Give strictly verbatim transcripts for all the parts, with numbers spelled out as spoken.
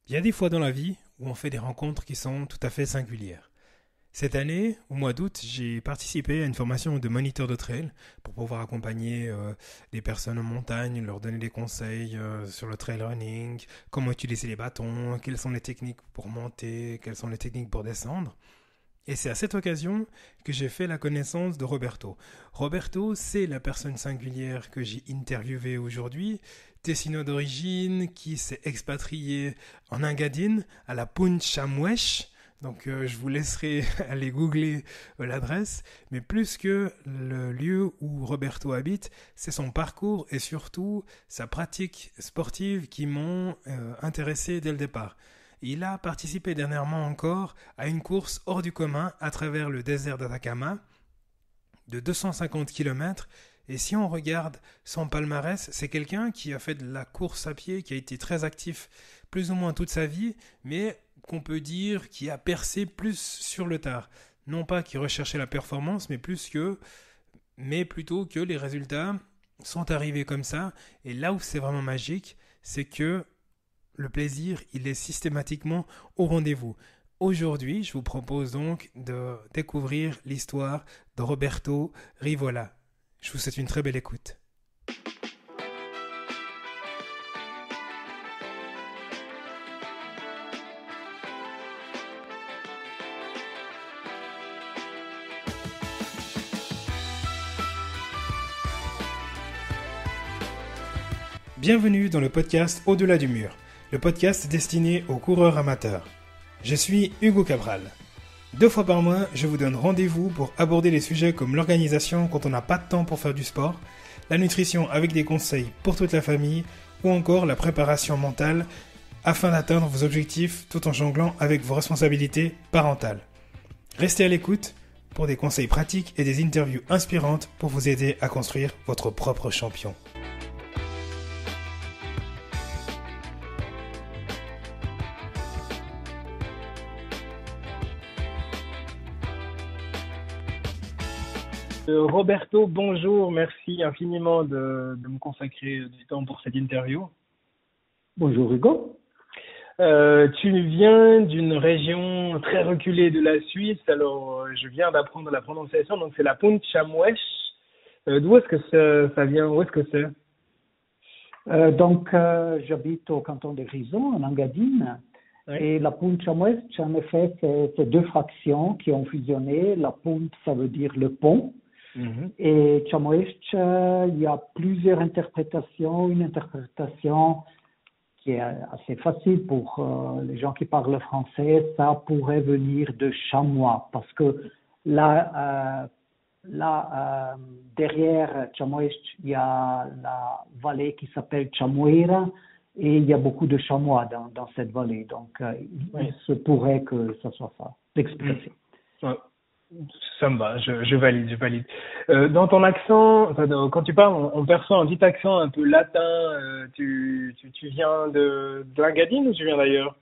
Il y a des fois dans la vie où on fait des rencontres qui sont tout à fait singulières. Cette année, au mois d'août, j'ai participé à une formation de moniteur de trail pour pouvoir accompagner euh, des personnes en montagne, leur donner des conseils euh, sur le trail running, comment utiliser les bâtons, quelles sont les techniques pour monter, quelles sont les techniques pour descendre. Et c'est à cette occasion que j'ai fait la connaissance de Roberto. Roberto, c'est la personne singulière que j'ai interviewée aujourd'hui, tessino d'origine, qui s'est expatrié en Engadine, à la Punchamwesh. Donc euh, je vous laisserai aller googler euh, l'adresse, mais plus que le lieu où Roberto habite, c'est son parcours et surtout sa pratique sportive qui m'ont euh, intéressé dès le départ. Il a participé dernièrement encore à une course hors du commun à travers le désert d'Atacama de deux cent cinquante kilomètres. Et si on regarde son palmarès, c'est quelqu'un qui a fait de la course à pied, qui a été très actif plus ou moins toute sa vie, mais qu'on peut dire qui a percé plus sur le tard. Non pas qu'il recherchait la performance, mais plus que, mais plutôt que les résultats sont arrivés comme ça. Et là où c'est vraiment magique, c'est que le plaisir, il est systématiquement au rendez-vous. Aujourd'hui, je vous propose donc de découvrir l'histoire de Roberto Rivola. Je vous souhaite une très belle écoute. Bienvenue dans le podcast Au-delà du mur, le podcast destiné aux coureurs amateurs. Je suis Hugo Cabral. Deux fois par mois, je vous donne rendez-vous pour aborder des sujets comme l'organisation quand on n'a pas de temps pour faire du sport, la nutrition avec des conseils pour toute la famille ou encore la préparation mentale afin d'atteindre vos objectifs tout en jonglant avec vos responsabilités parentales. Restez à l'écoute pour des conseils pratiques et des interviews inspirantes pour vous aider à construire votre propre champion. Euh, Roberto, bonjour, merci infiniment de, de me consacrer du temps pour cette interview. Bonjour Hugo. Euh, tu viens d'une région très reculée de la Suisse, alors euh, je viens d'apprendre la prononciation, donc c'est la Punchamwesh. Euh, d'où est-ce que ça, ça vient, où est-ce que c'est? Euh, donc, euh, j'habite au canton de Grison, en Engadine. Oui. Et la Punchamwesh, en effet, c'est, c'est deux fractions qui ont fusionné. La Punt, ça veut dire le pont. Mm-hmm. Et Chamwesh, euh, il y a plusieurs interprétations. Une interprétation qui est assez facile pour euh, les gens qui parlent français, ça pourrait venir de chamois, parce que là, euh, là euh, derrière Chamwesh, il y a la vallée qui s'appelle Chamuera, et il y a beaucoup de chamois dans, dans cette vallée. Donc, euh, oui. Il se pourrait que ce soit ça, l'explication. Mmh. Ouais. Ça me va, je, je valide, je valide. Euh, dans ton accent, enfin, quand tu parles, on, on perçoit un petit accent un peu latin. Euh, tu, tu, tu viens de, de l'Engadine ou tu viens d'ailleurs?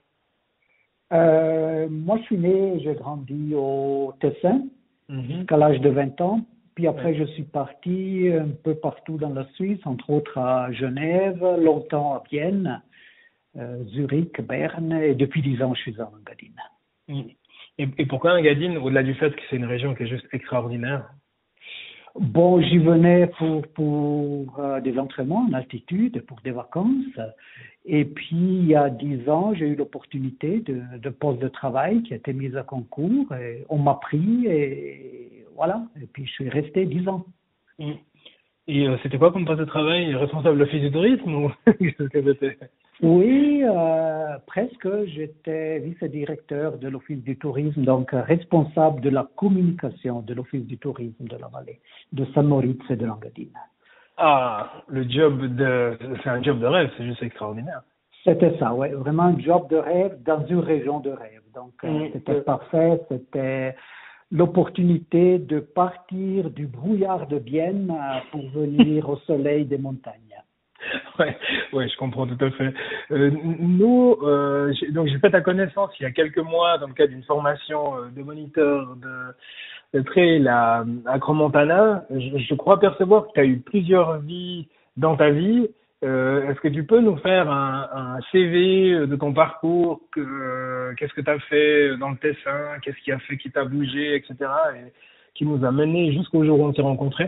euh, Moi, je suis né, j'ai grandi au Tessin, mm-hmm. jusqu'à l'âge de vingt ans. Puis après, ouais. je suis parti un peu partout dans la Suisse, entre autres à Genève, longtemps à Vienne, euh, Zurich, Berne, et depuis dix ans, je suis en Engadine. Mm. Et, et pourquoi Engadine, au-delà du fait que c'est une région qui est juste extraordinaire? Bon, j'y venais pour, pour euh, des entraînements en altitude, pour des vacances. Et puis, il y a dix ans, j'ai eu l'opportunité de, de poste de travail qui a été mise à concours. Et on m'a pris et voilà. Et puis, je suis resté dix ans. Et euh, c'était quoi comme poste de travail? Responsable de l'office du tourisme ou qu'est-ce que c'était? Oui, euh, presque. J'étais vice-directeur de l'Office du tourisme, donc responsable de la communication de l'Office du tourisme de la vallée, de Saint-Moritz et de l'Engadine. Ah, le job de... C'est un job de rêve, c'est juste extraordinaire. C'était ça, oui. Vraiment un job de rêve dans une région de rêve. Donc, mmh. euh, c'était parfait. C'était l'opportunité de partir du brouillard de Vienne euh, pour venir au soleil des montagnes. Ouais, ouais, je comprends tout à fait. Euh, nous, euh, j'ai, donc j'ai fait ta connaissance il y a quelques mois dans le cadre d'une formation euh, de moniteur de, de trail à, à Crans-Montana. Je, je crois percevoir que tu as eu plusieurs vies dans ta vie. Euh, est-ce que tu peux nous faire un, un C V de ton parcours, que, euh, qu'est-ce que tu as fait dans le Tessin, qu'est-ce qui a fait qui t'a bougé, et cetera, et qui nous a mené jusqu'au jour où on s'est rencontrés?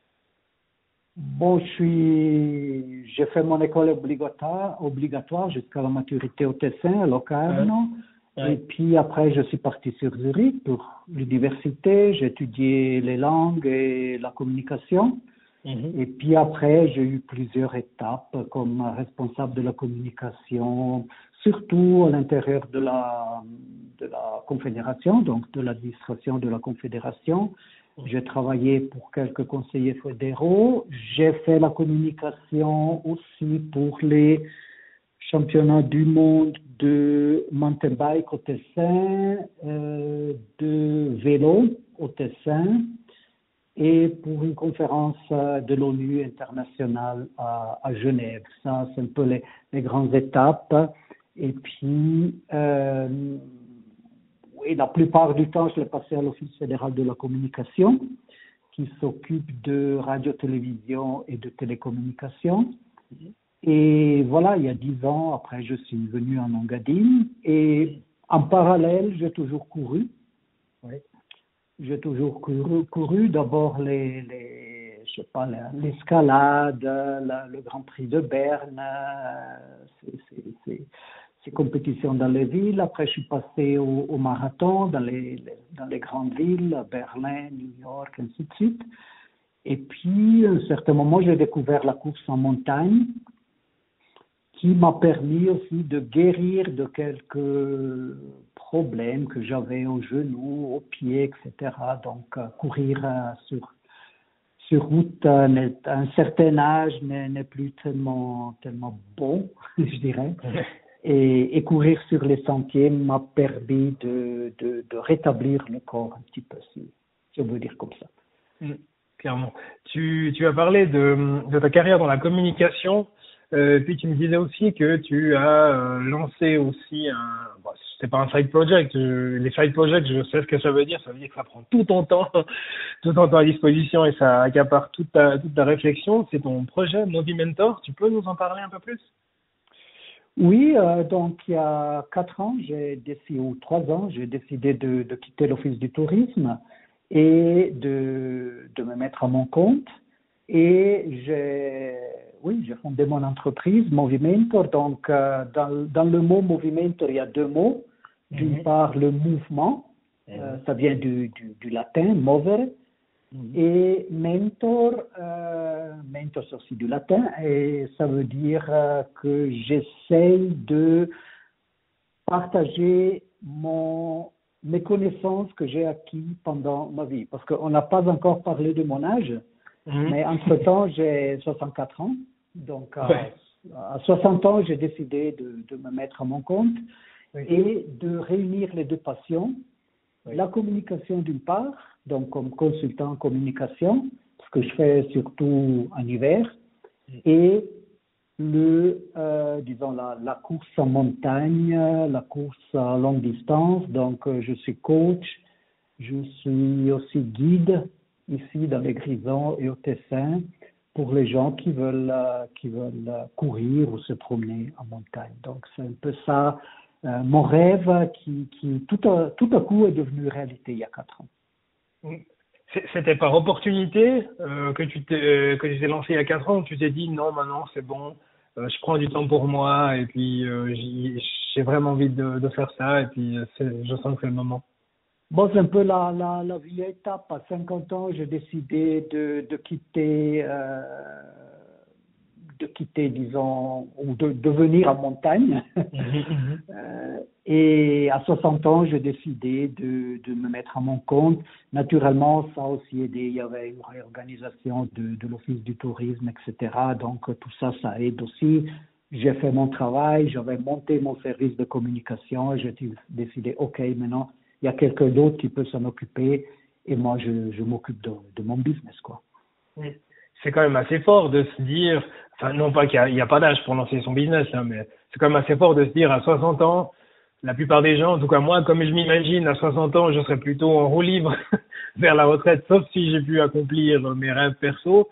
Bon, je suis, j'ai fait mon école obligatoire, obligatoire jusqu'à la maturité au Tessin, à Locarno. Ouais. Ouais. Et puis après, je suis parti sur Zurich pour l'université. J'ai étudié les langues et la communication. Mm-hmm. Et puis après, j'ai eu plusieurs étapes comme responsable de la communication, surtout à l'intérieur de la, de la confédération, donc de l'administration de la confédération. J'ai travaillé pour quelques conseillers fédéraux. J'ai fait la communication aussi pour les championnats du monde de mountain bike au Tessin, euh, de vélo au Tessin et pour une conférence de l'ONU internationale à, à Genève. Ça, c'est un peu les, les grandes étapes. Et puis, euh, oui, la plupart du temps, je l'ai passé à l'Office fédéral de la communication, qui s'occupe de radio-télévision et de télécommunications. Et voilà, il y a dix ans, après, je suis venu en Engadine. Et en parallèle, j'ai toujours couru. Oui. J'ai toujours couru, couru d'abord les, les, je sais pas, l'escalade, la, le Grand Prix de Berne, c'est, c'est, c'est, ces compétitions dans les villes. Après, je suis passé au, au marathon dans les, les, dans les grandes villes, Berlin, New York, ainsi de suite. Et puis, à un certain moment, j'ai découvert la course en montagne, qui m'a permis aussi de guérir de quelques problèmes que j'avais aux genoux, aux pieds, et cetera. Donc, euh, courir euh, sur, sur route euh, à un certain âge n'est, n'est plus tellement, tellement bon, je dirais. Et, et courir sur les sentiers m'a permis de, de, de rétablir le corps un petit peu, si je veux dire comme ça. Mmh, clairement. Tu, tu as parlé de, de ta carrière dans la communication. Euh, puis tu me disais aussi que tu as euh, lancé aussi un, bon, c'est pas un side project, je, les side projects, je sais ce que ça veut dire, ça veut dire que ça prend tout ton temps, tout ton temps à disposition et ça accapare toute ta, toute ta réflexion. C'est ton projet Movimentor, tu peux nous en parler un peu plus? Oui, euh, donc il y a quatre ans, j'ai décidé, ou trois ans, j'ai décidé de, de quitter l'Office du tourisme et de, de me mettre à mon compte. Et j'ai, oui, j'ai fondé mon entreprise, Movimentor. Donc, euh, dans, dans le mot Movimentor, il y a deux mots. D'une mm-hmm. part, le mouvement, mm-hmm. euh, ça vient du, du, du latin, movere. Mm-hmm. Et mentor, euh, mentor c'est aussi du latin, et ça veut dire euh, que j'essaye de partager mon, mes connaissances que j'ai acquises pendant ma vie. Parce qu'on n'a pas encore parlé de mon âge. Mmh. Mais entre-temps, j'ai soixante-quatre ans. Donc, à, ouais. à soixante ans, j'ai décidé de, de me mettre à mon compte oui. et de réunir les deux passions. Oui. La communication d'une part, donc comme consultant en communication, ce que je fais surtout en hiver, mmh. et le, euh, disons, la, la course en montagne, la course à longue distance. Donc, euh, je suis coach, je suis aussi guide ici dans les Grisons et au Tessin pour les gens qui veulent, euh, qui veulent euh, courir ou se promener en montagne. Donc c'est un peu ça, euh, mon rêve qui, qui tout, à, tout à coup est devenu réalité il y a quatre ans. C'était par opportunité euh, que tu t'es, euh, que tu t'es lancé il y a quatre ans ou tu t'es dit non maintenant c'est bon, euh, je prends du temps pour moi et puis euh, j'ai vraiment envie de, de faire ça et puis c'est, je sens que c'est le moment. Bon, c'est un peu la, la, la vieille étape. À cinquante ans, j'ai décidé de, de quitter, euh, de quitter, disons, ou de, de venir en montagne. euh, et à soixante ans, j'ai décidé de, de me mettre à mon compte. Naturellement, ça a aussi aidé. Il y avait une réorganisation de, de l'Office du tourisme, et cetera. Donc, tout ça, ça aide aussi. J'ai fait mon travail, j'avais monté mon service de communication et j'ai décidé, OK, maintenant, il y a quelqu'un d'autre qui peut s'en occuper et moi, je, je m'occupe de, de mon business, quoi. C'est quand même assez fort de se dire, enfin, non pas qu'il n'y a, a pas d'âge pour lancer son business, hein, mais c'est quand même assez fort de se dire à soixante ans, la plupart des gens, en tout cas moi, comme je m'imagine, à soixante ans, je serais plutôt en roue libre vers la retraite, sauf si j'ai pu accomplir mes rêves perso.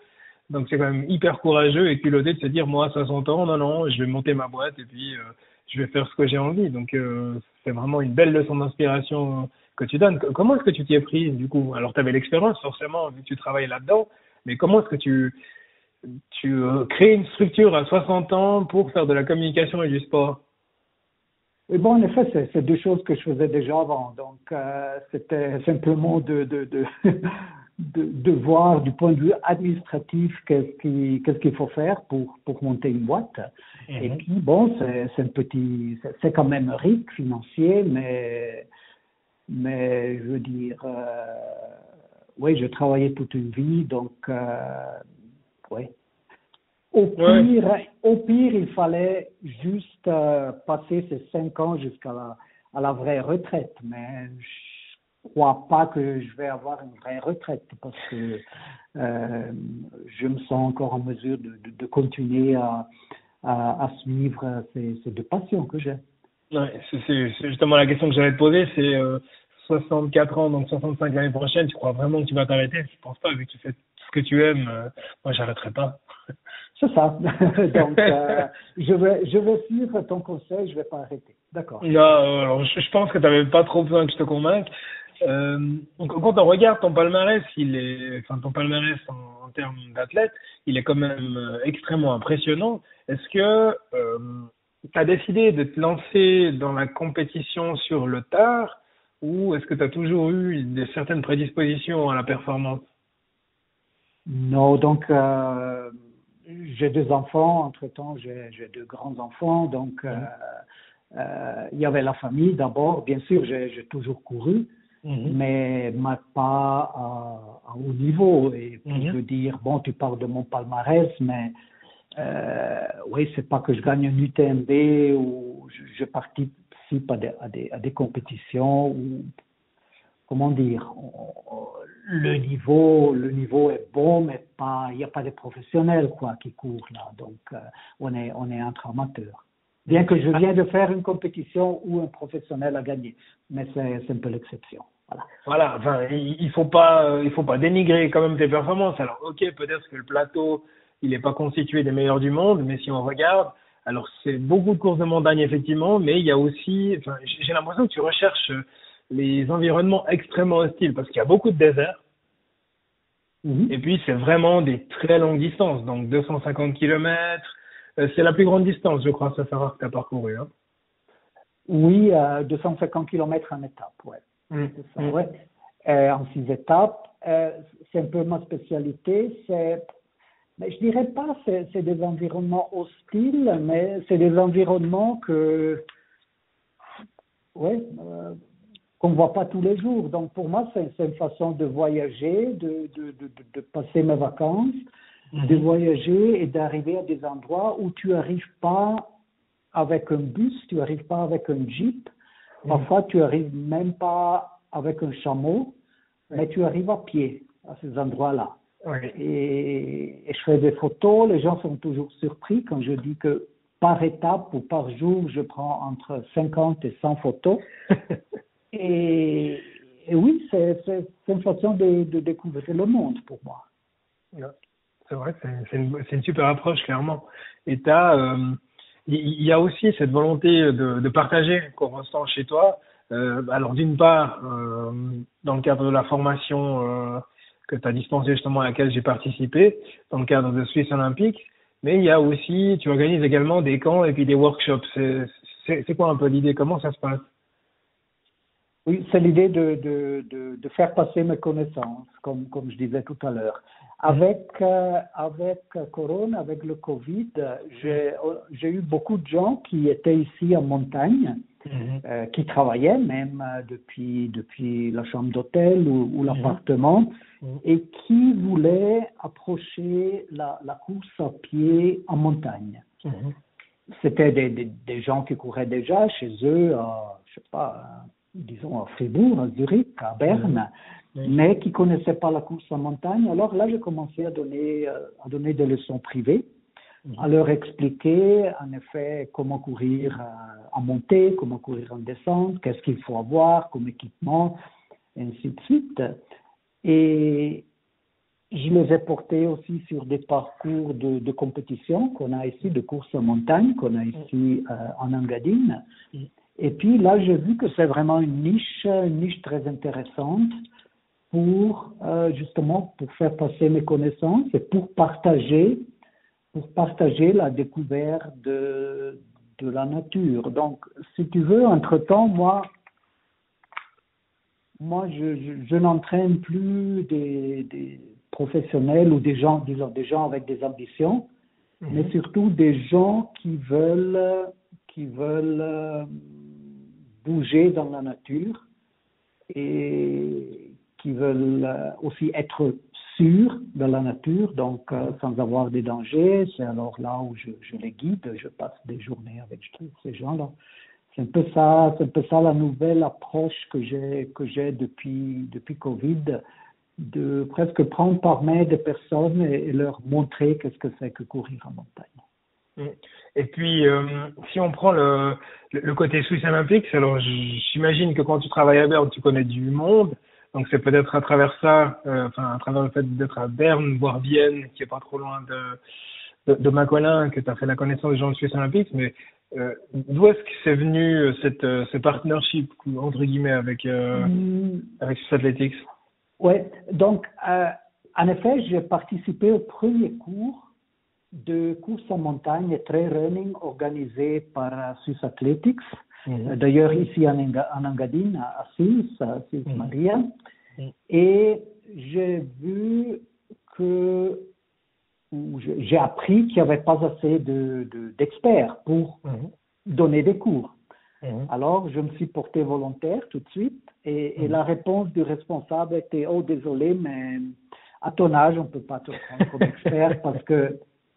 Donc c'est quand même hyper courageux et culotté de se dire, moi à soixante ans, non, non, je vais monter ma boîte et puis euh, je vais faire ce que j'ai envie. Donc euh, c'est vraiment une belle leçon d'inspiration que tu donnes. Comment est-ce que tu t'y es prise du coup? Alors tu avais l'expérience forcément vu que tu travailles là-dedans, mais comment est-ce que tu, tu euh, crées une structure à soixante ans pour faire de la communication et du sport? Et bon, en effet, c'est, c'est deux choses que je faisais déjà avant. Donc, euh, c'était simplement de, de, de, de, de voir du point de vue administratif qu'est-ce, qui, qu'est-ce qu'il faut faire pour, pour monter une boîte. Mm-hmm. Et puis, bon, c'est, c'est un petit, c'est, c'est quand même riche financier, mais, mais je veux dire, euh, oui, je travaillais toute une vie, donc, euh, oui. Au pire, ouais. au pire, il fallait juste euh, passer ces cinq ans jusqu'à la, à la vraie retraite. Mais je crois pas que je vais avoir une vraie retraite parce que euh, je me sens encore en mesure de, de, de continuer à, à, à suivre ces, ces deux passions que j'ai. Ouais, c'est, c'est, c'est justement la question que j'allais te poser, c'est euh, soixante-quatre ans, donc soixante-cinq l'année prochaine, tu crois vraiment que tu vas t'arrêter? Je pense pas, vu que tu fais tout ce que tu aimes, euh, moi j'arrêterai pas. C'est ça. Donc, euh, je vais, je vais suivre ton conseil, je vais pas arrêter. D'accord. Non, alors je, je pense que tu n'avais pas trop besoin que je te convainque. Euh, quand on regarde ton palmarès, il est, enfin ton palmarès en, en termes d'athlète, il est quand même euh, extrêmement impressionnant. Est-ce que euh, tu as décidé de te lancer dans la compétition sur le tard ou est-ce que tu as toujours eu des certaines prédispositions à la performance? Non, donc euh, j'ai deux enfants, entre-temps j'ai, j'ai deux grands-enfants, donc euh, euh, il y avait la famille d'abord, bien sûr j'ai, j'ai toujours couru, mm-hmm. mais, mais pas à, à haut niveau. Et puis mm-hmm. je veux dire, bon, tu parles de mon palmarès, mais euh, oui, c'est pas que je gagne un U T M B ou je, je participe à des, à, des, à des compétitions ou comment dire, le niveau, le niveau est bon, mais pas, il n'y a pas de professionnels quoi qui courent là, donc euh, on est, on est entre amateurs. Bien que je viens de faire une compétition où un professionnel a gagné, mais c'est, c'est un peu l'exception. Voilà. Voilà, enfin, il, il faut pas, il faut pas dénigrer quand même tes performances. Alors, ok, peut-être que le plateau, il n'est pas constitué des meilleurs du monde, mais si on regarde, alors c'est beaucoup de courses de montagne effectivement, mais il y a aussi, enfin, j'ai l'impression que tu recherches les environnements extrêmement hostiles parce qu'il y a beaucoup de désert. Mmh. Et puis, c'est vraiment des très longues distances. Donc, deux cent cinquante kilomètres, euh, c'est la plus grande distance, je crois, ça savoir que tu as parcouru. Hein. Oui, euh, deux cent cinquante kilomètres en étape, ouais. Mmh. C'est ça, mmh. ouais. Euh, en six étapes. Euh, c'est un peu ma spécialité. C'est, mais je dirais pas c'est, c'est des environnements hostiles, mais c'est des environnements que, ouais, euh, qu'on ne voit pas tous les jours. Donc, pour moi, c'est, c'est une façon de voyager, de, de, de, de passer mes vacances, mmh. de voyager et d'arriver à des endroits où tu n'arrives pas avec un bus, tu n'arrives pas avec un jeep. Mmh. Parfois, tu n'arrives même pas avec un chameau, oui. mais tu arrives à pied à ces endroits-là. Oui. Et, et je fais des photos. Les gens sont toujours surpris quand je dis que par étape ou par jour, je prends entre cinquante et cent photos. Et, et oui, c'est, c'est, c'est une façon de, de découvrir le monde pour moi. Ouais, c'est vrai, c'est, c'est, une, c'est une super approche, clairement. Et tu as, euh, il y a aussi cette volonté de, de partager qu'on ressent chez toi. Euh, alors, d'une part, euh, dans le cadre de la formation euh, que tu as dispensée justement à laquelle j'ai participé, dans le cadre de Swiss Olympique, mais il y a aussi, tu organises également des camps et puis des workshops. C'est, c'est, c'est quoi un peu l'idée? Comment ça se passe? Oui, c'est l'idée de, de, de, de faire passer mes connaissances, comme, comme je disais tout à l'heure. Avec, euh, avec Corona, avec le Covid, j'ai, j'ai eu beaucoup de gens qui étaient ici en montagne, mmh. euh, qui travaillaient même euh, depuis, depuis la chambre d'hôtel ou, ou l'appartement, mmh. et qui voulaient approcher la, la course à pied en montagne. Mmh. C'était des, des, des gens qui couraient déjà chez eux, à, je sais pas, disons à Fribourg, à Zurich, à Berne, mmh. mais qui ne connaissaient pas la course en montagne. Alors là, j'ai commencé à donner, à donner des leçons privées, mmh. à leur expliquer en effet comment courir en montée, comment courir en descente, qu'est-ce qu'il faut avoir comme équipement, et ainsi de suite. Et, je les ai portés aussi sur des parcours de, de compétition qu'on a ici, de course en montagne, qu'on a ici euh, en Engadine. Et puis là, j'ai vu que c'est vraiment une niche, une niche très intéressante pour euh, justement pour faire passer mes connaissances et pour partager, pour partager la découverte de, de la nature. Donc, si tu veux, entre-temps, moi, moi, je, je, je n'entraîne plus des, des professionnels ou des gens, disons, des gens avec des ambitions, mmh. mais surtout des gens qui veulent, qui veulent euh, bouger dans la nature et qui veulent euh, aussi être sûrs de la nature, donc euh, sans avoir des dangers. C'est alors là où je, je les guide, je passe des journées avec ces gens-là. C'est un peu ça, c'est un peu ça la nouvelle approche que j'ai que j'ai depuis depuis Covid, de presque prendre par main des personnes et, et leur montrer qu'est-ce que c'est que courir en montagne. Et puis, euh, si on prend le, le côté Swiss Olympics, alors j'imagine que quand tu travailles à Berne, tu connais du monde. Donc c'est peut-être à travers ça, euh, enfin à travers le fait d'être à Berne, voire Vienne, qui est pas trop loin de de, de Macolin, que tu as fait la connaissance des gens de Swiss Olympics. Mais euh, d'où est-ce que c'est venu cette euh, ce partnership entre guillemets avec euh, mmh. avec Swiss Athletics? Ouais, donc euh, en effet, j'ai participé au premier cours de course en montagne et trail running organisé par Swiss Athletics. Mmh. D'ailleurs, ici en, en Engadine, à Sils, à Sils mmh. Maria. Mmh. Et j'ai vu que, j'ai appris qu'il n'y avait pas assez de, de, d'experts pour mmh. donner des cours. Mmh. Alors, je me suis porté volontaire tout de suite. Et, mmh. et la réponse du responsable était « Oh, désolé, mais à ton âge, on ne peut pas te prendre comme expert parce que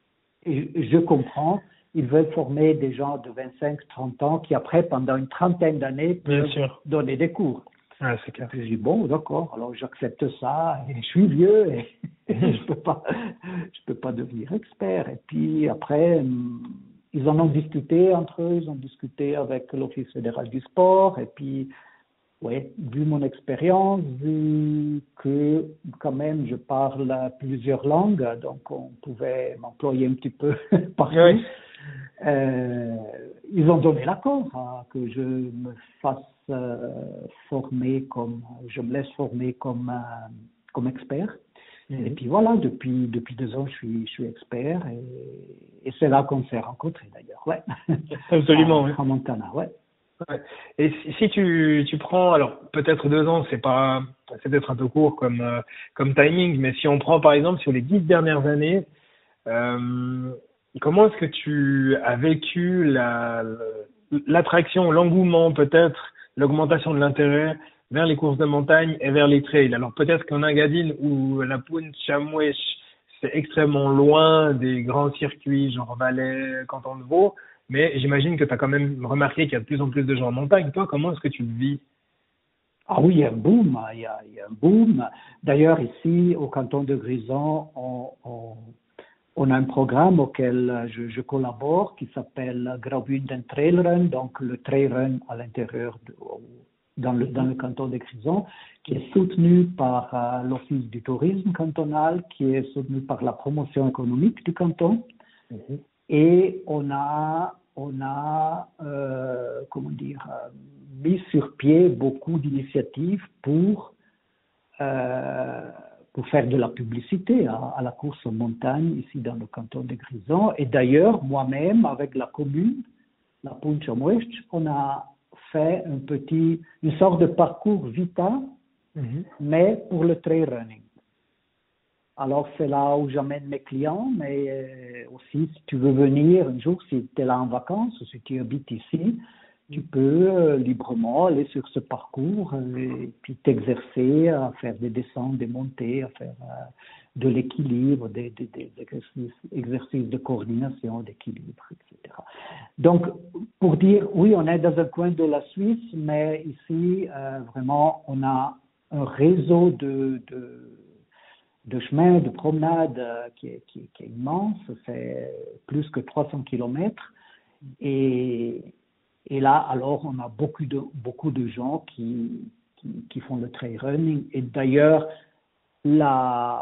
je comprends. » Ils veulent former des gens de vingt-cinq à trente ans qui, après, pendant une trentaine d'années, peuvent donner des cours. Ah, c'est clair. Et je dis, bon, d'accord, alors j'accepte ça. Et je suis vieux et je ne peux pas, je peux pas devenir expert. Et puis, après, ils en ont discuté entre eux, ils ont discuté avec l'Office fédéral du sport. Et puis, oui, vu mon expérience, vu que quand même je parle plusieurs langues, donc on pouvait m'employer un petit peu partout. Oui. Euh, ils ont donné l'accord hein, que je me fasse euh, former comme, je me laisse former comme, euh, comme expert. Mm-hmm. Et puis voilà, depuis, depuis deux ans, je suis, je suis expert et, et c'est là qu'on s'est rencontrés d'ailleurs. Ouais. Absolument. À, oui. à Montana, ouais. Ouais. Et si, si tu, tu prends, alors peut-être deux ans, c'est pas, c'est peut-être un peu court comme, euh, comme timing, mais si on prend par exemple sur les dix dernières années, euh, comment est-ce que tu as vécu la, l'attraction, l'engouement peut-être, l'augmentation de l'intérêt vers les courses de montagne et vers les trails? Alors peut-être qu'en Engadine où la Pointe Chamouech, c'est extrêmement loin des grands circuits genre Valais, Canton de Vaud, mais j'imagine que tu as quand même remarqué qu'il y a de plus en plus de gens en montagne. Toi, comment est-ce que tu le vis? Ah oui, il y a un boom, il y a, il y a un boom. D'ailleurs, ici, au canton de Grison, on, on, on a un programme auquel je, je collabore qui s'appelle Graubünden Trail Run, donc le trail run à l'intérieur, de, dans, le, dans le canton de Grison, qui est soutenu par euh, l'Office du tourisme cantonal, qui est soutenu par la promotion économique du canton. Mm-hmm. Et on a, on a euh, comment dire, euh, mis sur pied beaucoup d'initiatives pour, euh, pour faire de la publicité à, à la course en montagne ici dans le canton de Grison. Et d'ailleurs, moi-même, avec la commune, la Pointe Chamouech, on a fait un petit, une sorte de parcours Vita, mm-hmm. mais pour le trail running. Alors, c'est là où j'amène mes clients, mais euh, aussi, si tu veux venir un jour, si tu es là en vacances ou si tu habites ici, tu peux euh, librement aller sur ce parcours euh, et puis t'exercer à faire des descentes, des montées, à faire euh, de l'équilibre, des, des, des exercices, exercices de coordination, d'équilibre, et cetera. Donc, pour dire, oui, on est dans un coin de la Suisse, mais ici, euh, vraiment, on a un réseau de... de de chemin, de promenade euh, qui, est, qui, qui est immense, c'est plus que trois cents kilomètres. Et, et là, alors, on a beaucoup de, beaucoup de gens qui, qui, qui font le trail running. Et d'ailleurs, la,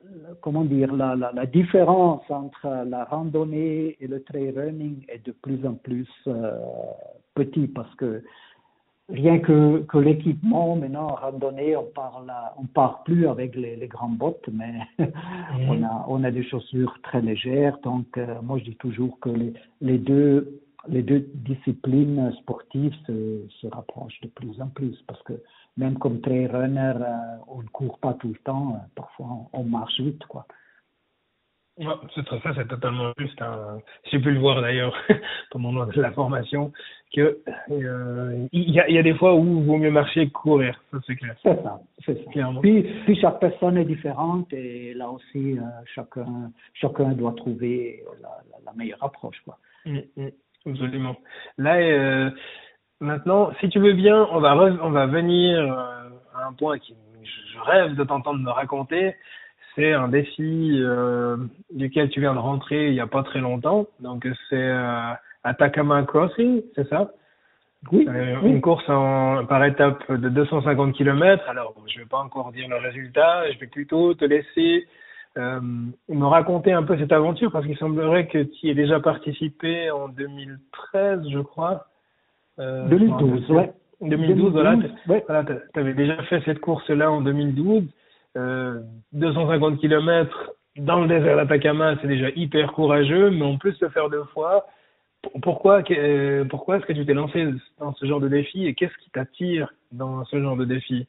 comment dire, la, la, la différence entre la randonnée et le trail running est de plus en plus euh, petit parce que rien que, que l'équipement, maintenant en randonnée, on parle, on part plus avec les, les grandes bottes, mais mmh. on a, on a des chaussures très légères. Donc, euh, moi, je dis toujours que les, les deux, les deux disciplines sportives se, se rapprochent de plus en plus parce que même comme trail runner, euh, on ne court pas tout le temps. Euh, parfois, on, on marche vite, quoi. Ouais, c'est ça, c'est totalement juste. Hein. J'ai pu le voir d'ailleurs pendant la formation que euh, il y, a, il y a des fois où il vaut mieux marcher que courir, ça c'est clair. C'est ça, c'est ça. Clairement. Puis, puis chaque personne est différente et là aussi euh, chacun chacun doit trouver la, la, la meilleure approche, quoi. Mmh, mmh, absolument. Là euh, maintenant, si tu veux bien, on va re, on va venir euh, à un point qui je rêve de t'entendre me raconter. C'est un défi euh, duquel tu viens de rentrer il n'y a pas très longtemps. Donc, c'est euh, Atacama Crossing, c'est ça? Oui, euh, oui. Une course en, par étape de deux cent cinquante kilomètres. Alors, je ne vais pas encore dire le résultat. Je vais plutôt te laisser euh, me raconter un peu cette aventure parce qu'il semblerait que tu y aies déjà participé en deux mille treize, je crois. Euh, deux mille douze, ouais. deux mille douze, voilà. Ouais. Voilà, tu avais déjà fait cette course-là en deux mille douze. Euh, deux cent cinquante kilomètres dans le désert d'Atacama, c'est déjà hyper courageux, mais en plus le faire deux fois, pourquoi, euh, pourquoi est-ce que tu t'es lancé dans ce genre de défi et qu'est-ce qui t'attire dans ce genre de défi?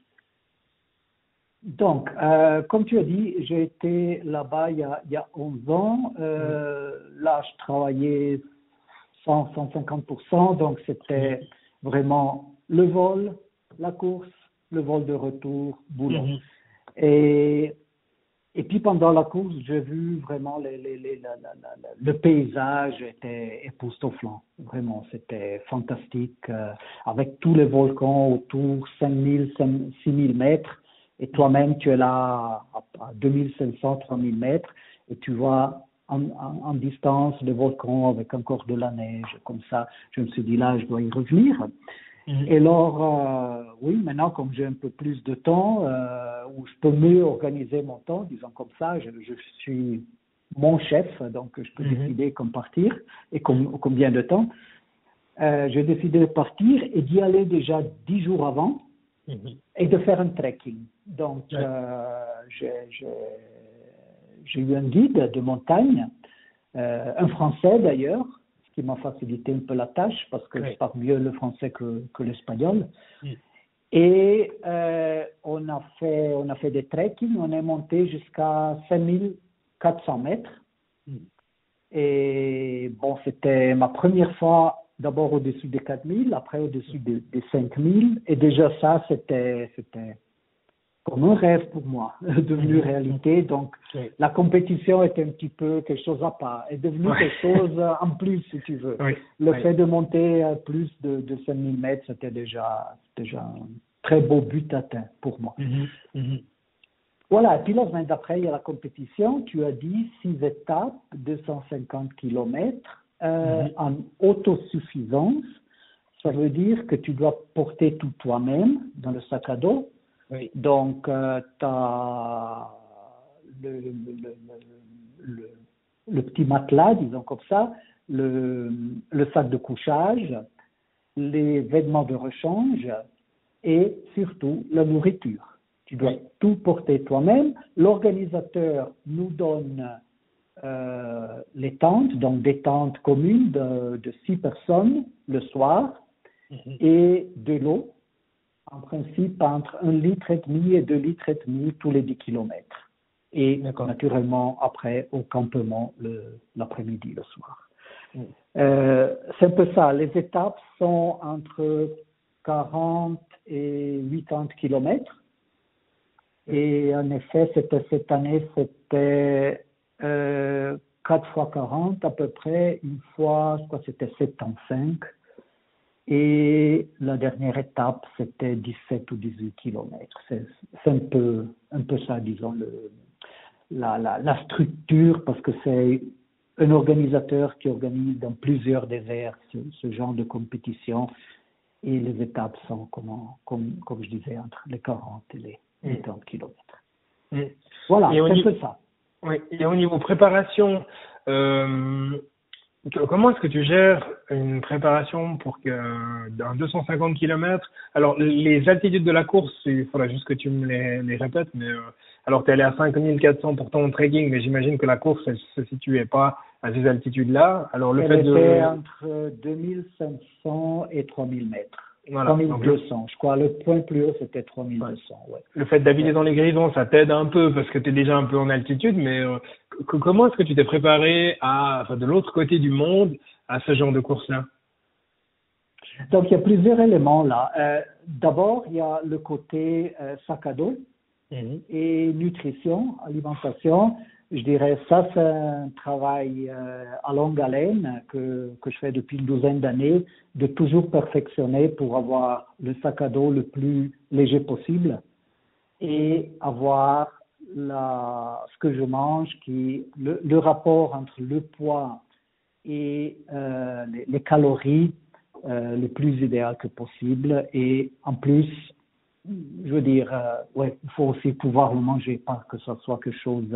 Donc, euh, comme tu as dit, j'ai été là-bas il y a, il y a onze ans. Euh, mmh. Là, je travaillais cent à cent cinquante pour cent, donc c'était mmh. vraiment le vol, la course, le vol de retour, boulot. Mmh. Et, et puis pendant la course, j'ai vu vraiment les, les, les, la, la, la, le paysage était époustouflant. Vraiment, c'était fantastique. Euh, avec tous les volcans autour, cinq mille, six mille mètres. Et toi-même, tu es là à, à deux mille cinq cents, trois mille mètres. Et tu vois en, en, en distance les volcans avec encore de la neige. Comme ça, je me suis dit là, je dois y revenir. Mmh. Et alors, euh, oui, maintenant, comme j'ai un peu plus de temps, euh, où je peux mieux organiser mon temps, disons comme ça, je, je suis mon chef, donc je peux mmh. décider comme partir et com, combien de temps. Euh, j'ai décidé de partir et d'y aller déjà dix jours avant mmh. et de faire un trekking. Donc, ouais. euh, j'ai, j'ai, j'ai eu un guide de montagne, euh, un Français d'ailleurs, qui m'a facilité un peu la tâche parce que oui. je parle mieux le français que, que l'espagnol. Oui. Et euh, on, a fait, on a fait des trekking, on est monté jusqu'à cinq mille quatre cents mètres. Oui. Et bon, c'était ma première fois d'abord au-dessus des quatre mille, après au-dessus des, des cinq mille. Et déjà ça, c'était, c'était comme un rêve pour moi, devenu mmh. réalité. Donc, oui. la compétition était un petit peu quelque chose à part, est devenu oui. quelque chose en plus, si tu veux. Oui. Le oui. fait de monter à plus de, de cinq mille mètres, c'était déjà, déjà un très beau but atteint pour moi. Mmh. Mmh. Voilà, et puis la semaine d'après, il y a la compétition. Tu as dit six étapes, deux cent cinquante kilomètres, euh, mmh. en autosuffisance. Ça veut dire que tu dois porter tout toi-même dans le sac à dos. Oui. Donc, euh, tu as le, le, le, le, le petit matelas, disons comme ça, le, le sac de couchage, les vêtements de rechange et surtout la nourriture. Tu dois oui. tout porter toi-même. L'organisateur nous donne euh, les tentes, donc des tentes communes de, de six personnes le soir mm-hmm. et de l'eau. En principe, entre un litre et demi et deux litres et demi tous les dix kilomètres. Et D'accord. naturellement, après, au campement le, l'après-midi, le soir. Mm. Euh, c'est un peu ça. Les étapes sont entre quarante et quatre-vingts kilomètres. Mm. Et en effet, c'était, cette année, c'était euh, quatre fois quarante à peu près. Une fois, je crois que c'était soixante-quinze. Et la dernière étape, c'était dix-sept ou dix-huit kilomètres. C'est, c'est un peu, un peu ça, disons, le, la, la, la structure, parce que c'est un organisateur qui organise dans plusieurs déserts ce, ce genre de compétition. Et les étapes sont, comment, comme, comme je disais, entre les quarante et les mmh. trente kilomètres. Mmh. Voilà, et c'est un niveau, peu ça. Oui, et au niveau préparation, euh, que- comment est-ce que tu gères une préparation pour que d'un deux cent cinquante kilomètres? Alors, les altitudes de la course, il faudra juste que tu me les, les répètes, mais euh, alors tu es allé à cinq mille quatre cents pour ton trekking, mais j'imagine que la course, elle se situait pas à ces altitudes-là. Alors, le Elle fait était de... entre deux mille cinq cents et trois mille mètres. Voilà, donc le, trois mille deux cents, je crois. Le point plus haut, c'était trois mille deux cents, ouais. le fait d'habiter dans les grisons, ça t'aide un peu parce que tu es déjà un peu en altitude, mais euh, c- comment est-ce que tu t'es préparé à, enfin, de l'autre côté du monde à ce genre de course-là? Donc, il y a plusieurs éléments là. Euh, d'abord, il y a le côté euh, sac à dos Mhm. et nutrition, alimentation. Je dirais ça, c'est un travail euh, à longue haleine que, que je fais depuis une douzaine d'années, de toujours perfectionner pour avoir le sac à dos le plus léger possible et avoir la, ce que je mange, qui le, le rapport entre le poids et euh, les, les calories euh, le plus idéal que possible. Et en plus, je veux dire, euh, ouais, il faut aussi pouvoir le manger, pas que ce soit quelque chose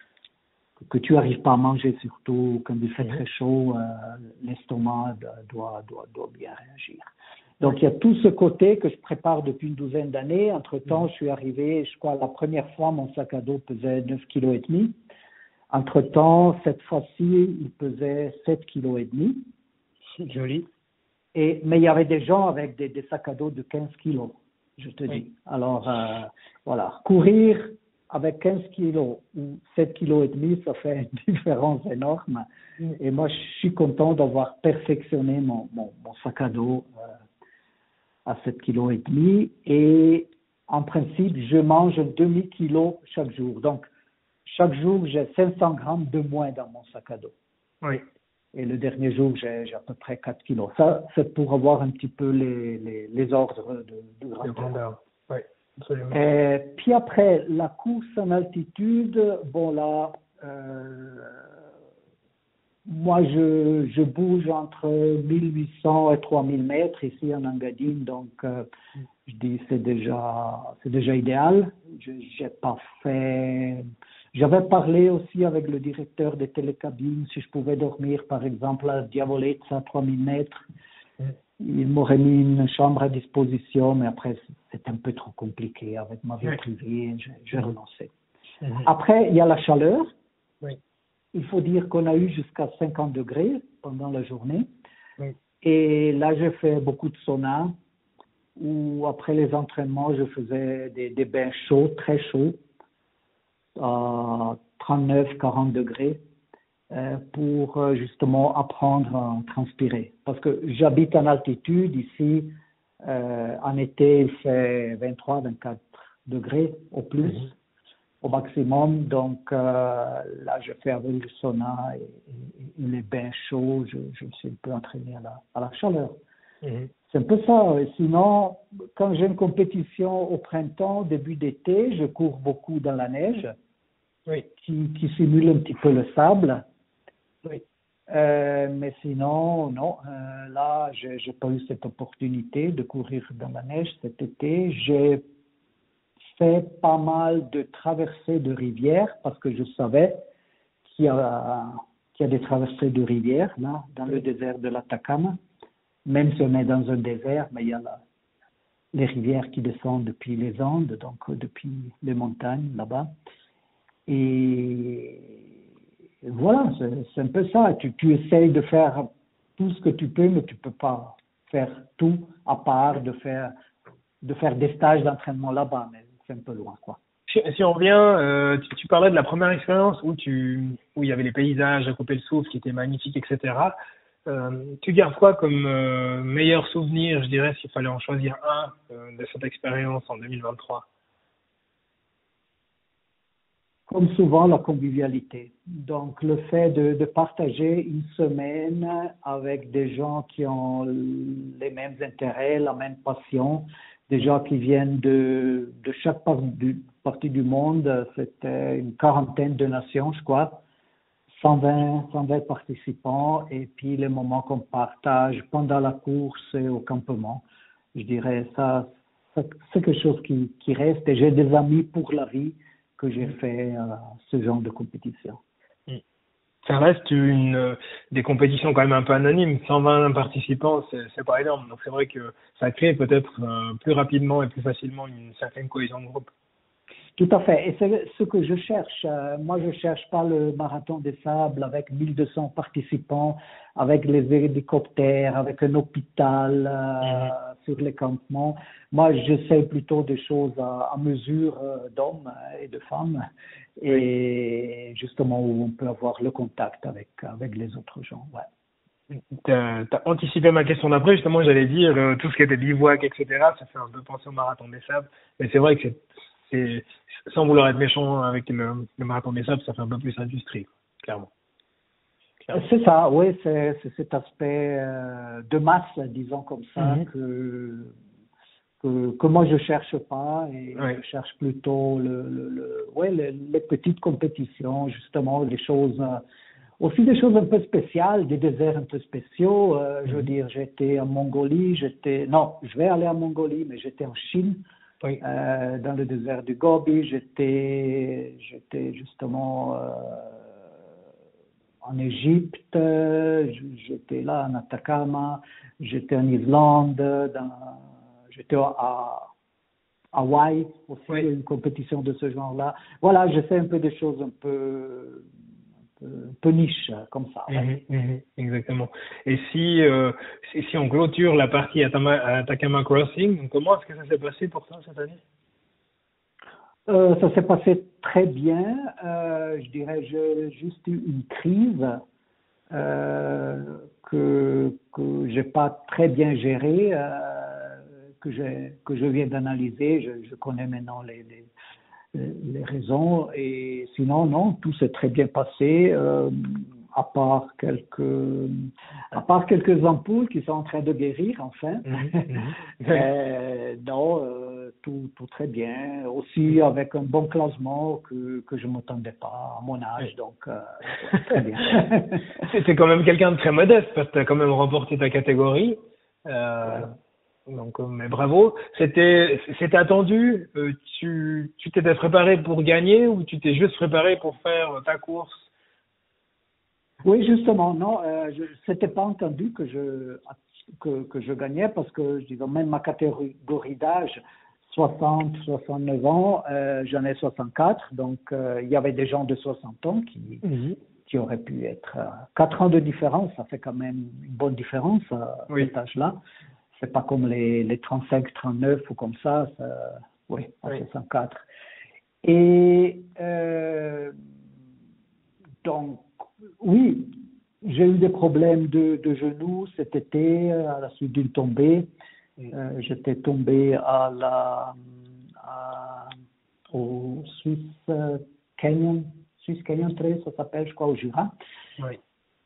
que tu n'arrives pas à manger, surtout quand il fait très chaud, euh, l'estomac doit, doit, doit bien réagir. Donc, il y a tout ce côté que je prépare depuis une douzaine d'années. Entre-temps, je suis arrivé, je crois, la première fois, mon sac à dos pesait neuf virgule cinq kilos. Entre-temps, cette fois-ci, il pesait sept virgule cinq kilos. Joli. Et, mais il y avait des gens avec des, des sacs à dos de quinze kilos, je te Oui. dis. Alors, euh, voilà, courir avec quinze kilos ou sept virgule cinq kilos, ça fait une différence énorme. Et moi, je suis content d'avoir perfectionné mon, mon, mon sac à dos euh, à sept virgule cinq kilos. Et en principe, je mange un demi-kilo chaque jour. Donc, chaque jour, j'ai cinq cents grammes de moins dans mon sac à dos. Oui. Et le dernier jour, j'ai, j'ai à peu près quatre kilos. Ça, c'est pour avoir un petit peu les, les, les ordres de, de grandeur. De grandeur. Oui, absolument. Et puis après, la course en altitude, bon là, euh, moi je, je bouge entre mille huit cents et trois mille mètres ici en Engadine, donc euh, je dis c'est déjà c'est déjà idéal. Je j'ai pas fait. J'avais parlé aussi avec le directeur des télécabines si je pouvais dormir par exemple à Diavolezza à trois mille mètres. Il m'aurait mis une chambre à disposition, mais après, c'est un peu trop compliqué avec ma vie Oui. privée, j'ai, j'ai renoncé. Mhm. Après, il y a la chaleur. Oui. Il faut dire qu'on a eu jusqu'à cinquante degrés pendant la journée. Oui. Et là, j'ai fait beaucoup de sauna, où après les entraînements, je faisais des, des bains chauds, très chauds, à trente-neuf quarante degrés. Euh, pour euh, justement apprendre à transpirer. Parce que j'habite en altitude, ici, euh, en été, il fait vingt-trois vingt-quatre degrés au plus, Mhm. au maximum. Donc euh, là, je fais avec le sauna et, et- et les bains chauds, je, je me suis un peu entraîné à la, à la chaleur. Mhm. C'est un peu ça. Et sinon, quand j'ai une compétition au printemps, début d'été, je cours beaucoup dans la neige, Oui. qui, qui simule un petit peu le sable. Oui. Euh, mais sinon, non. Euh, là, j'ai, j'ai pas eu cette opportunité de courir dans la neige cet été. J'ai fait pas mal de traversées de rivières parce que je savais qu'il y a, qu'il y a des traversées de rivières là, dans le désert de l'Atacama. Même si on est dans un désert, mais il y a la, les rivières qui descendent depuis les Andes, donc euh, depuis les montagnes là-bas. Et voilà, c'est, c'est un peu ça. Tu, tu essayes de faire tout ce que tu peux, mais tu peux pas faire tout à part de faire, de faire des stages d'entraînement là-bas, mais c'est un peu loin, quoi. Si, si on revient, euh, tu, tu parlais de la première expérience où tu, où il y avait les paysages à couper le souffle qui étaient magnifiques, et cetera. Euh, tu gardes quoi comme euh, meilleur souvenir, je dirais, s'il fallait en choisir un euh, de cette expérience en deux mille vingt-trois? Comme souvent, la convivialité. Donc, le fait de, de partager une semaine avec des gens qui ont les mêmes intérêts, la même passion, des gens qui viennent de, de chaque part du, partie du monde, c'était une quarantaine de nations, je crois, cent vingt, cent vingt participants, et puis les moments qu'on partage pendant la course et au campement. Je dirais ça, ça c'est quelque chose qui, qui reste, et j'ai des amis pour la vie. que j'ai fait euh, ce genre de compétition. Ça reste une des compétitions quand même un peu anonymes, cent vingt participants, c'est, c'est pas énorme. Donc c'est vrai que ça crée peut-être euh, plus rapidement et plus facilement une certaine cohésion de groupe. Tout à fait. Et c'est ce que je cherche. Euh, moi, je cherche pas le marathon des sables avec mille deux cents participants, avec les hélicoptères, avec un hôpital euh, mmh. sur les campements. Moi, j'essaie plutôt des choses à, à mesure euh, d'hommes et de femmes, et oui. justement où on peut avoir le contact avec avec les autres gens. Ouais. T'as, t'as anticipé ma question d'après. Justement, j'allais dire euh, tout ce qui était bivouac, et cetera. Ça fait un peu penser au marathon des sables, mais c'est vrai que c'est C'est, sans vouloir être méchant avec le, le marathon des sables, ça fait un peu plus industrie, clairement. clairement. C'est ça, oui, c'est, c'est cet aspect euh, de masse, disons comme ça, mm-hmm. que, que, que moi je cherche pas, et ouais. je cherche plutôt le, le, le, ouais, les, les petites compétitions, justement, des choses, euh, aussi des choses un peu spéciales, des déserts un peu spéciaux. Euh, mm-hmm. Je veux dire, j'étais en Mongolie, j'étais, non, je vais aller en Mongolie, mais j'étais en Chine. Oui. Euh, dans le désert du Gobi, j'étais, j'étais justement euh, en Égypte, j'étais là en Atacama, j'étais en Islande, dans, j'étais à Hawaï aussi, oui. une compétition de ce genre-là. Voilà, je fais un peu des choses un peu, un peu, un peu niche comme ça. Ouais. Mmh, mmh, exactement. Et si, euh, si, si on clôture la partie Atama, Atacama Crossing, comment est-ce que ça s'est passé pour toi cette année? Euh, ça s'est passé très bien. Euh, je dirais, j'ai juste eu une crise euh, que que j'ai pas très bien gérée, euh, que j'ai que je viens d'analyser. Je, je connais maintenant les, les les raisons, et sinon non, tout s'est très bien passé. Euh, à part quelques à part quelques ampoules qui sont en train de guérir enfin. Mmh, euh, non, euh, tout tout très bien. Aussi avec un bon classement que que je m'attendais pas à mon âge, donc euh, très bien. C'était quand même quelqu'un de très modeste parce que tu as quand même remporté ta catégorie. Euh, donc mais bravo. C'était c'était attendu. Euh, tu tu t'étais préparé pour gagner ou tu t'es juste préparé pour faire ta course? Oui, justement, non, euh, je c'était pas entendu que je que que je gagnais, parce que je disais même ma catégorie d'âge, soixante, soixante-neuf ans, euh, j'en ai soixante-quatre, donc euh, il y avait des gens de soixante ans qui mm-hmm. qui auraient pu être euh, quatre ans de différence, ça fait quand même une bonne différence à oui. cet âge-là. C'est pas comme les les trente-cinq, trente-neuf ou comme ça, ça oui, à oui. soixante-quatre. Et euh, donc oui, j'ai eu des problèmes de, de genoux cet été à la suite d'une tombée. Euh, j'étais tombé à la, à, au Swiss Canyon, Swiss Canyon Trail, ça s'appelle, je crois, au Jura. Oui.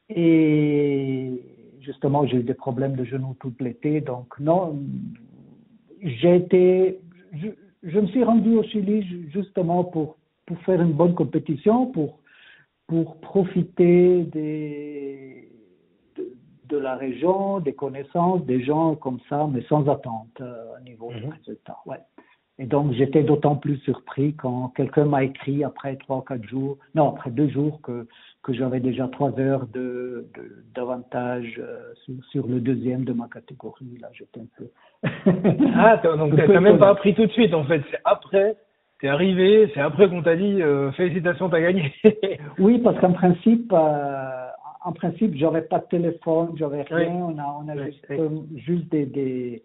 Et justement, j'ai eu des problèmes de genoux tout l'été. Donc non, j'ai été, je, je me suis rendu au Chili justement pour pour faire une bonne compétition, pour pour profiter des, de, de la région, des connaissances, des gens comme ça, mais sans attente euh, au niveau mm-hmm. du résultat. Ouais. Et donc, j'étais d'autant plus surpris quand quelqu'un m'a écrit après trois ou quatre jours, non, après deux jours, que, que j'avais déjà trois heures de, de, d'avantage euh, sur, sur le deuxième de ma catégorie. Là, j'étais un peu... ah, donc tu n'as même pas appris tout de suite, en fait. C'est après... T'es arrivé, c'est après qu'on t'a dit euh, félicitations, t'as gagné. Oui, parce qu'en principe, euh, en principe, j'avais pas de téléphone, j'avais rien. Oui. On a, on a oui, juste, oui. juste des des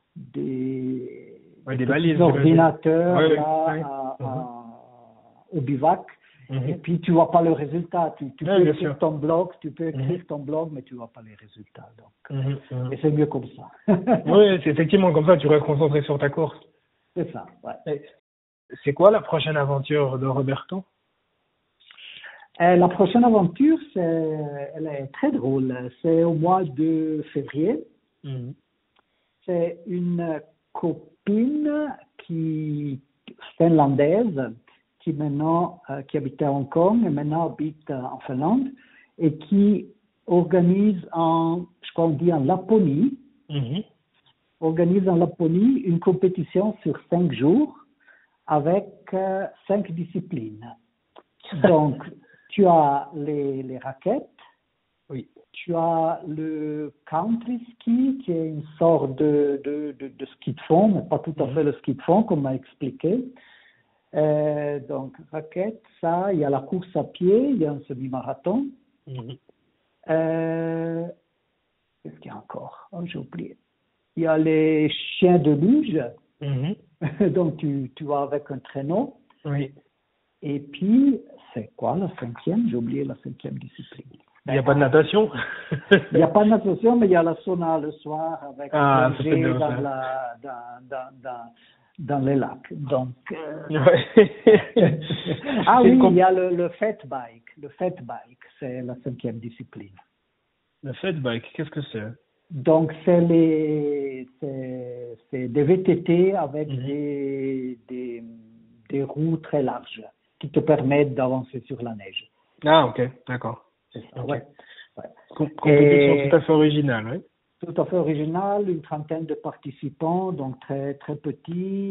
des, oui, des balises, ordinateurs oui, là, oui. À, Mm-hmm. à, au bivac. Mm-hmm. Et puis tu vois pas le résultat. Tu, tu oui, peux écrire sûr. ton blog, tu peux écrire mm-hmm. ton blog, mais tu vois pas les résultats. Donc, mm-hmm. et c'est mieux comme ça. Oui, c'est effectivement comme ça. Tu restes concentré sur ta course. C'est ça. Ouais. Et c'est quoi la prochaine aventure de Roberto? euh, La prochaine aventure, c'est, elle est très drôle. C'est au mois de février. Mm-hmm. C'est une copine qui finlandaise qui maintenant euh, qui habitait à Hong Kong et maintenant habite euh, en Finlande et qui organise en, je crois on dit en Laponie, mm-hmm. organise en Laponie une compétition sur cinq jours avec euh, cinq disciplines. Donc, tu as les, les raquettes, Oui. tu as le country ski, qui est une sorte de, de, de, de ski de fond, mais pas tout à fait le ski de fond, comme m'a expliqué. Euh, donc, raquette, ça, il y a la course à pied, il y a un semi-marathon. Mhm. Euh, qu'est-ce qu'il y a encore? Oh, j'ai oublié. Il y a les chiens de luge, Mhm. donc tu, tu vas avec un traîneau. Oui. Et puis, c'est quoi la cinquième? J'ai oublié la cinquième discipline. Il n'y a pas de natation? Il n'y a pas de natation, mais il y a la sauna le soir avec Ah, ça, c'est plonger bien, dans, ça. la, dans, dans, dans, dans les lacs. Donc, euh, Ouais. ah C'est oui, com- il y a le, le fat bike. Le fat bike, c'est la cinquième discipline. Le fat bike, qu'est-ce que c'est? Donc, c'est les, c'est, c'est des V T T avec Mhm. des, des, des roues très larges qui te permettent d'avancer sur la neige. Ah, ok, d'accord. C'est ça, Ok. ouais. Ouais. Com- compétition Et- tout à fait originale, oui. Tout à fait original, une trentaine de participants, donc très très petits.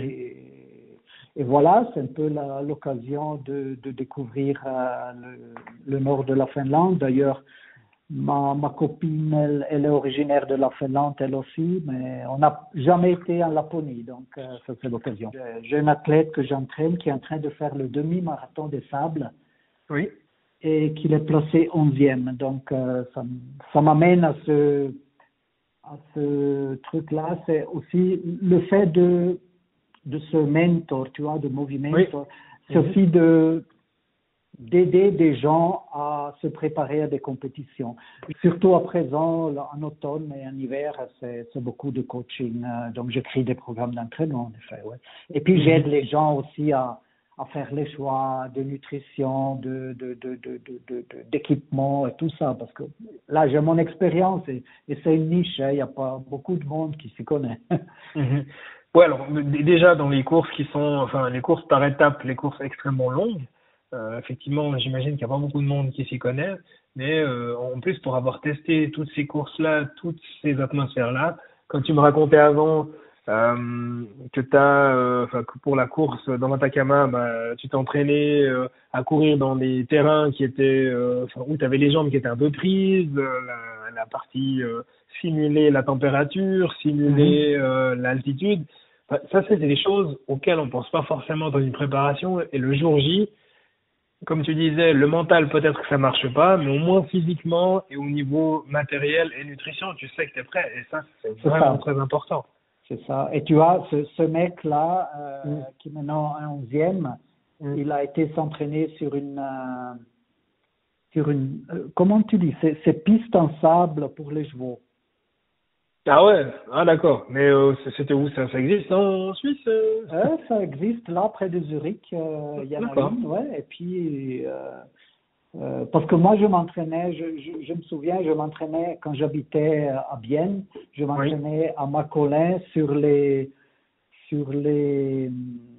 Et, et voilà, c'est un peu la- l'occasion de, de découvrir euh, le, le nord de la Finlande. D'ailleurs, ma, ma copine, elle, elle est originaire de la Finlande, elle aussi, mais on n'a jamais été en Laponie, donc euh, ça c'est l'occasion. J'ai- J'ai un athlète que j'entraîne qui est en train de faire le demi-marathon des sables Oui. et qu'il est placé onzième. Donc, euh, ça, m- ça m'amène à ce, à ce truc-là. C'est aussi le fait de, de ce mentor, tu vois, de movie mentor. C'est Mhm. aussi de, d'aider des gens à se préparer à des compétitions. Surtout à présent, là, en automne et en hiver, c'est, c'est beaucoup de coaching. euh, Donc, j'écris des programmes d'entraînement, en effet, ouais. Et puis, Mhm. j'aide les gens aussi à, à faire les choix de nutrition, de, de, de, de, de, de- de- d'équipement et tout ça. Parce que là, j'ai mon expérience et, et c'est une niche. hein, Il n'y a pas beaucoup de monde qui s'y connaît. Mhm. Ouais, alors d- déjà dans les courses qui sont, enfin les courses par étapes, les courses extrêmement longues, euh, effectivement, j'imagine qu'il n'y a pas beaucoup de monde qui s'y connaît, mais euh, en plus pour avoir testé toutes ces courses-là, toutes ces atmosphères-là, quand tu me racontais avant euh, que t'as, euh, enfin que pour la course dans l'Atacama, bah, tu t'entraînais euh, à courir dans des terrains qui étaient, euh, enfin, où tu avais les jambes qui étaient un peu prises, euh, la, la partie euh, simuler la température, simuler euh, l'altitude. Enfin, ça, c'est des choses auxquelles on pense pas forcément dans une préparation. Et le jour J, comme tu disais, le mental, peut-être que ça marche pas, mais au moins physiquement et au niveau matériel et nutrition, tu sais que tu es prêt. Et ça, c'est C'est vraiment ça. très important. C'est ça. Et tu vois, ce, ce mec-là, euh, Mm. qui est maintenant un onzième, Mm. il a été s'entraîner sur une, euh, sur une, euh, comment tu dis, c'est, c'est piste en sable pour les chevaux. Ah ouais, ah d'accord. Mais euh, c- c'était où ça, ça existe en Suisse euh Euh, ça existe là, près de Zurich, euh, il y en a D'accord. une, ouais. Et puis, euh, euh, parce que moi, je m'entraînais, je, je, je me souviens, je m'entraînais quand j'habitais à Bienne, je m'entraînais à Macolin sur les, sur les,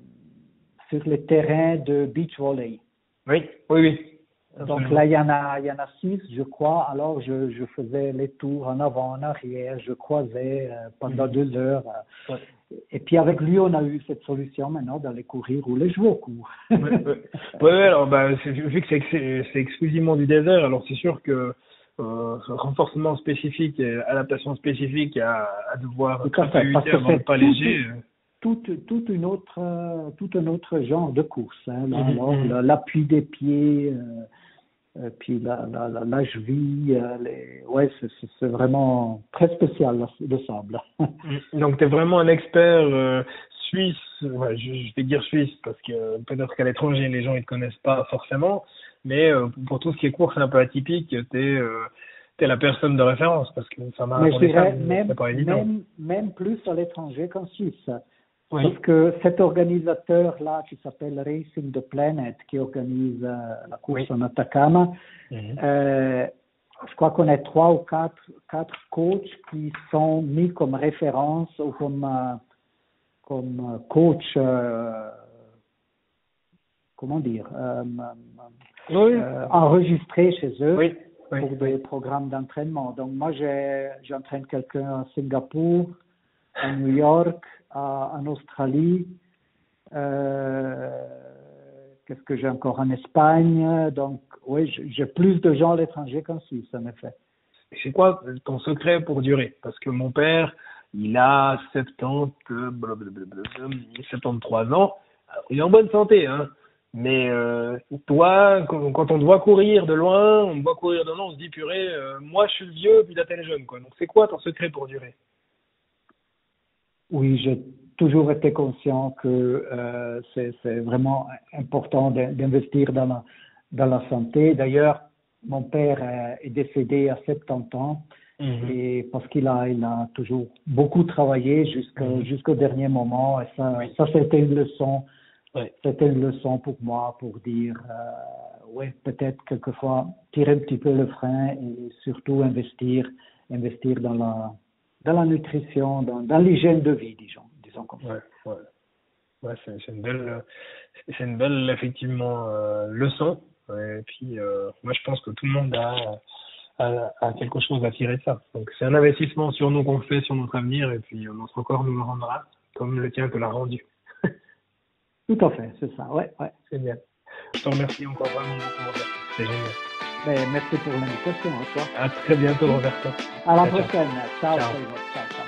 sur les terrains de beach volley. Oui, oui, oui. Donc Absolument. là, il y en a, il y en a six, je crois. Alors, je, je faisais les tours en avant, en arrière, je croisais euh, pendant Mhm. deux heures. euh. Ouais. Et puis avec lui, on a eu cette solution maintenant d'aller courir où les chevaux courent. Ouais, ouais. Ouais, ouais, alors bah, c'est, vu que c'est, ex- c'est exclusivement du désert, alors c'est sûr que euh, ce renforcement spécifique et adaptation spécifique à, à devoir Tout à fait, parce crapahuter, que avoir le c'est pas tout, léger. euh. tout, toute une autre, euh, tout un autre genre de course. Hein, là. Mhm, Alors, mhm. le- l'appui des pieds, euh, euh, puis la, la, la, la cheville, euh, les... ouais, c'est, c'est, c'est vraiment très spécial, là, le sable. Mm. Donc, tu es vraiment un expert euh, suisse, ouais, je, je vais dire suisse parce que peut-être qu'à l'étranger, les gens ne te connaissent pas forcément, mais euh, pour tout ce qui est course un peu atypique, tu es, euh, t'es la personne de référence parce que ça m'a Mais je raconté ça, dirais mais même, c'est pas évident. même, même plus à l'étranger qu'en Suisse. Oui. Parce que cet organisateur-là, qui s'appelle Racing the Planet, qui organise euh, la course Oui. en Atacama, Mhm. euh, je crois qu'on est trois ou quatre, quatre coachs qui sont mis comme référence ou comme, euh, comme coach, euh, comment dire, euh, Oui. euh, enregistrés chez eux. Oui. Oui. Pour des programmes d'entraînement. Donc moi, j'ai, j'entraîne quelqu'un à Singapour, à New York, à, en Australie, Euh, qu'est-ce que j'ai encore en Espagne? Donc, oui, j'ai plus de gens à l'étranger qu'en Suisse, en effet. C'est quoi ton secret pour durer? Parce que mon père, il a soixante-dix, soixante-treize ans. Alors, il est en bonne santé, hein. Mais euh, toi, quand, quand on doit courir de loin, on doit courir de loin, on se dit purée, euh, moi je suis le vieux, puis là t'es le jeune, quoi. Donc c'est quoi ton secret pour durer? Oui, j'ai toujours été conscient que euh, c'est, c'est vraiment important d'investir dans la, dans la santé. D'ailleurs, mon père est décédé à soixante-dix ans, mmh. et parce qu'il a, il a toujours beaucoup travaillé jusqu'au, mmh. jusqu'au dernier moment. Et ça, oui. ça c'était une leçon. Ouais. C'était une leçon pour moi pour dire, euh, ouais, peut-être quelquefois tirer un petit peu le frein et surtout investir, investir dans la, dans la nutrition, dans, dans l'hygiène de vie, disons, disons comme ça. Ouais, ouais. Ouais, c'est, c'est une belle, c'est une belle effectivement euh, leçon. Et puis, euh, moi, je pense que tout le monde a, a, a quelque chose à tirer de ça. Donc, c'est un investissement sur nous qu'on fait, sur notre avenir, et puis notre corps nous le rendra, comme le tien te l'a rendu. Tout à fait, c'est ça, ouais, ouais. C'est bien. Je te remercie encore vraiment beaucoup, Roberto. C'est génial. Ben, merci pour l'invitation, à toi. À très bientôt, Roberto. À la ciao, prochaine. Ciao, ciao. ciao. ciao, ciao.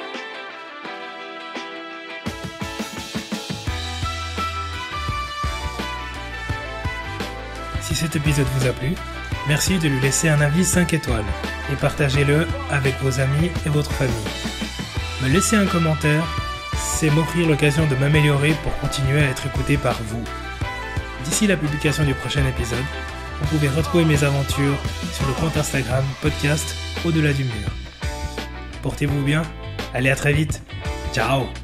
Si cet épisode vous a plu, merci de lui laisser un avis cinq étoiles et partagez-le avec vos amis et votre famille. Me laisser un commentaire, c'est m'offrir l'occasion de m'améliorer pour continuer à être écouté par vous. D'ici la publication du prochain épisode, vous pouvez retrouver mes aventures sur le compte Instagram podcast Au-delà du mur. Portez-vous bien, allez à très vite, ciao.